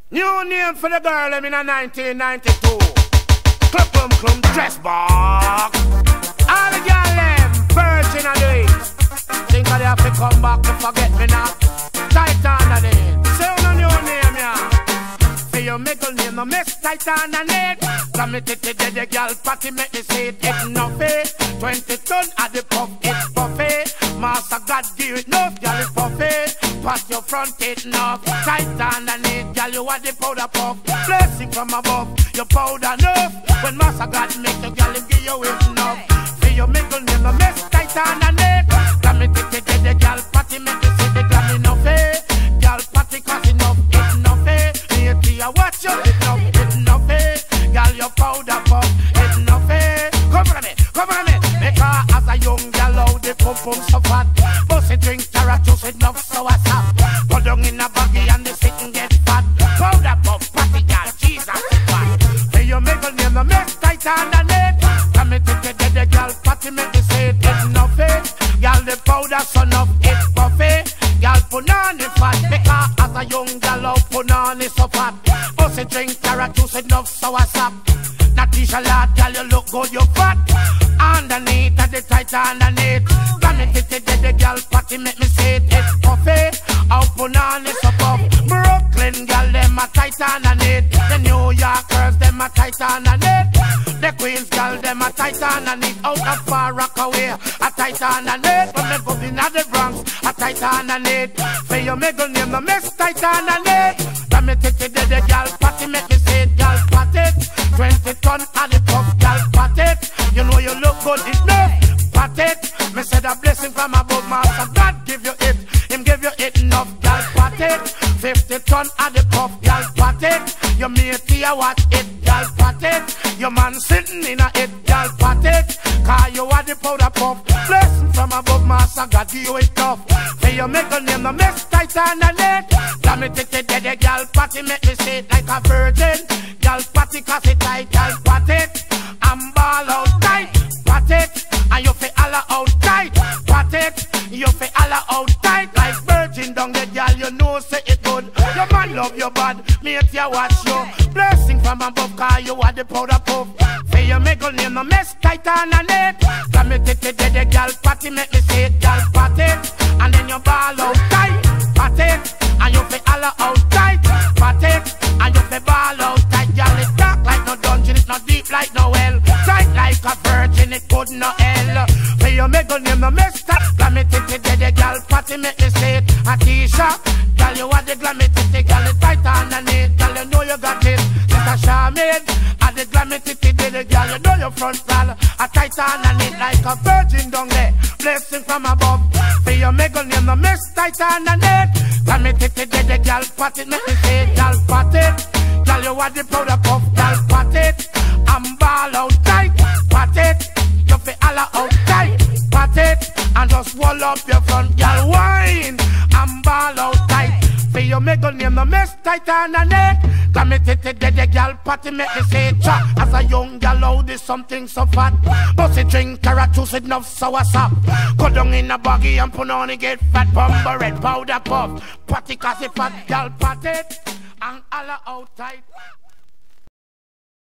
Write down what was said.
New name for the girl in 1992. Clum clum dress box. All the girl them virgin of the week. Think they have to come back to forget me now. Titan and it. Say no new name yeah. Say your middle name no miss Titan and it. Come it the girl party make me say it. It's nothing. 20 ton at the puff. It's buffet. Master God give it enough. Girl it's buffet. Pass your front it enough. Titan and it. Girl you want the powder puff. Blessing from above. Your powder enough. When Master God make the girl give you enough. Say your middle name no miss Titan and it. Come it the girl party make me say the girl enough. Girl party cause enough. It's enough. I watch you, it's enough, girl, your powder puff, it's enough, come on me, make her as a young girl out the pump so fat, bossy drink carrot juice enough so I stop, put down in a baggy and the sit and get fat, powder puff, party girl, Jesus is fat, say you make a name, no make Titan and it, come me take the girl, party make me say it's enough, girl, the powder so enough, it's buffet, girl, put on the fat, make her as a young girl out, put on it so fat, bossy drink carrot juice enough so I stop. Natisha lad, girl, you look good, you fat. Underneath at the Titan underneath. Come and get the girl party, make me say it. It's puffy, out on it so puff. Brooklyn girl, them a Titan underneath. The New Yorkers, them a Titan underneath. The Queens girl, them a Titan underneath. Out of Far Rockaway, a Titan underneath. From the Brooklyn at the Bronx, a Titan underneath. For your middle name, no miss Titan underneath. Come and get the girl party, make me say it. Girl party, 20 ton at the puff, girl party. You know you look good enough, party. Me said a blessing from above, Master God give you it. Him give you it enough, girl party. 50 ton at the puff, girl party. Your matey a watch it, girl party. Your man sitting in a it, girl party. Cause you are the powder puff. Blessing from above, Master God give you it tough. Say you make a name, no miss Titan and it. Let me take the girl party, make me say it like a virgin. Girl party cause it tight, girl party. I'm ball out tight, party. And you feel all out tight, party. You feel all out tight like virgin down the girl, you know say it good. Your man love your bad, mate you watch you. Blessing from above cause you are the powder puff. Say you make a name, no miss Titan and it. Come me take the girl party, make me say it, girl party. And then you ball out tight, party. And you feel all out tight, party. And you feel ball out tight, girl. It dark like no dungeon, it's not deep like no well. Tight like a virgin, it could no hell. Say you make a name, no miss that. Let me take the girl party, make me say it. Atisha, girl, you are the glammy titty, girl, it's Titan and it. Girl, you know you got it. Sister Charmaine, at the glammy titty, the girl, you know your front girl. A Titan and it like a virgin down there. Blessing from above. Say you make a name, no miss Titan and it. Let me take the girl party, make me say it, girl party. Girl, you are the powder puff, girl party. I'm ball out tight, party. You feel all out tight, party. And just wall up your front, girl wine. I'm ball out tight. For you make a name, no miss Titan and it. Come me take the girl party, make me say it. As a young girl, oh, this something so fat. Bossy drink carrot juice enough sour sap. Go down in a baggy and put on and get fat. Bumper red powder puff. Party cause it fat, girl party. And all out tight.